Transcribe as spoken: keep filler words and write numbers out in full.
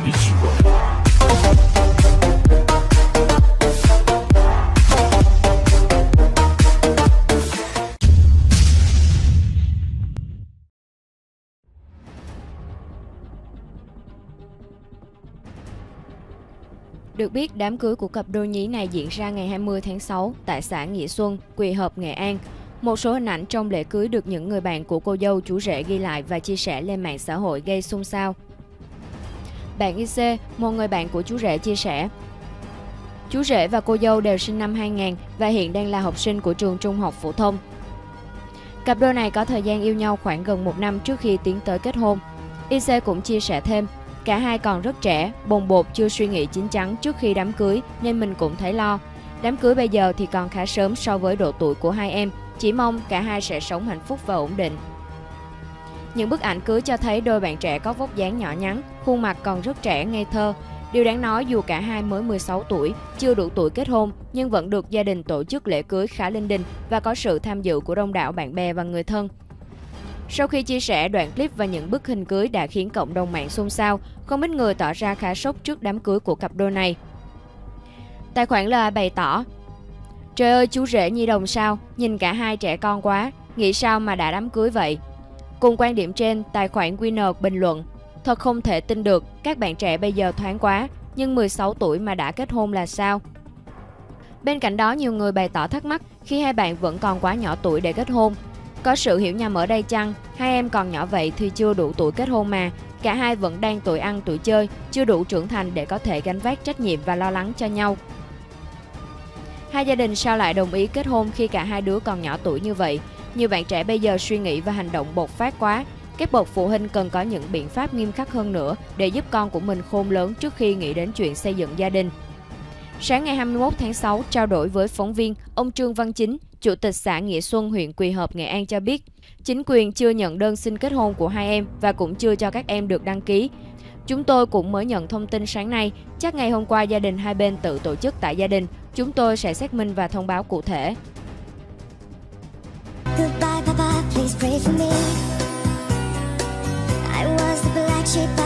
Được biết, đám cưới của cặp đôi nhí này diễn ra ngày hai mươi tháng sáu tại xã Nghĩa Xuân, Quỳ Hợp, Nghệ An. Một số hình ảnh trong lễ cưới được những người bạn của cô dâu chú rể ghi lại và chia sẻ lên mạng xã hội gây xôn xao. Bạn i xê, một người bạn của chú rể chia sẻ: Chú rể và cô dâu đều sinh năm hai nghìn và hiện đang là học sinh của trường trung học phổ thông. Cặp đôi này có thời gian yêu nhau khoảng gần một năm trước khi tiến tới kết hôn. i xê cũng chia sẻ thêm: Cả hai còn rất trẻ, bồng bột chưa suy nghĩ chín chắn trước khi đám cưới nên mình cũng thấy lo. Đám cưới bây giờ thì còn khá sớm so với độ tuổi của hai em, chỉ mong cả hai sẽ sống hạnh phúc và ổn định. Những bức ảnh cưới cho thấy đôi bạn trẻ có vóc dáng nhỏ nhắn, khuôn mặt còn rất trẻ, ngây thơ. Điều đáng nói dù cả hai mới mười sáu tuổi, chưa đủ tuổi kết hôn nhưng vẫn được gia đình tổ chức lễ cưới khá linh đình và có sự tham dự của đông đảo bạn bè và người thân. Sau khi chia sẻ đoạn clip và những bức hình cưới đã khiến cộng đồng mạng xôn xao, không ít người tỏ ra khá sốc trước đám cưới của cặp đôi này. Tài khoản L A bày tỏ: Trời ơi, chú rể nhi đồng sao, nhìn cả hai trẻ con quá, nghĩ sao mà đã đám cưới vậy. Cùng quan điểm trên, tài khoản Winner bình luận: Thật không thể tin được, các bạn trẻ bây giờ thoáng quá, nhưng mười sáu tuổi mà đã kết hôn là sao? Bên cạnh đó, nhiều người bày tỏ thắc mắc khi hai bạn vẫn còn quá nhỏ tuổi để kết hôn. Có sự hiểu nhầm ở đây chăng? Hai em còn nhỏ vậy thì chưa đủ tuổi kết hôn mà. Cả hai vẫn đang tuổi ăn tuổi chơi, chưa đủ trưởng thành để có thể gánh vác trách nhiệm và lo lắng cho nhau. Hai gia đình sao lại đồng ý kết hôn khi cả hai đứa còn nhỏ tuổi như vậy? Nhiều bạn trẻ bây giờ suy nghĩ và hành động bộc phát quá. Các bậc phụ huynh cần có những biện pháp nghiêm khắc hơn nữa để giúp con của mình khôn lớn trước khi nghĩ đến chuyện xây dựng gia đình. Sáng ngày hai mươi mốt tháng sáu, trao đổi với phóng viên, ông Trương Văn Chính, Chủ tịch xã Nghĩa Xuân, huyện Quỳ Hợp, Nghệ An cho biết, chính quyền chưa nhận đơn xin kết hôn của hai em và cũng chưa cho các em được đăng ký. Chúng tôi cũng mới nhận thông tin sáng nay, chắc ngày hôm qua gia đình hai bên tự tổ chức tại gia đình. Chúng tôi sẽ xác minh và thông báo cụ thể. Goodbye, Papa, please pray for me. I was the black sheep.